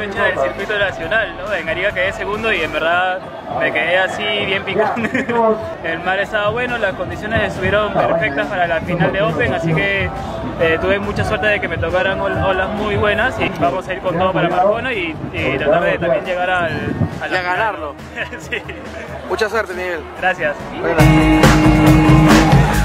fecha del circuito nacional, ¿no? En Arica quedé segundo y en verdad me quedé así bien picón. El mar estaba bueno, las condiciones estuvieron perfectas para la final de Open, así que tuve mucha suerte de que me tocaran olas muy buenas y vamos a ir con todo para Mar Bueno y tratar de también llegar a ganarlo. Sí. Mucha suerte, Miguel. Gracias. Bueno.